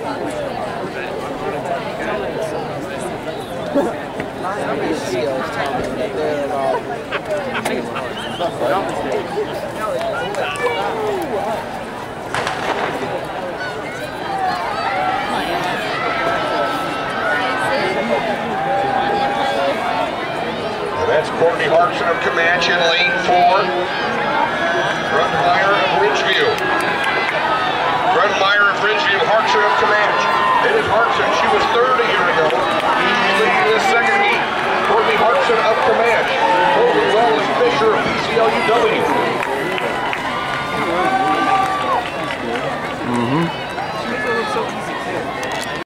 That's Courtney Harkson of Comanche in lane 4. Grunmeyer of Ridgeview. Grunmeyer of Ridgeview, Harkson of Comanche. It is Harkson. She was third a year ago. She's leading this second heat. Courtney Harkson of Comanche. Holding well as Fisher of PCLUW.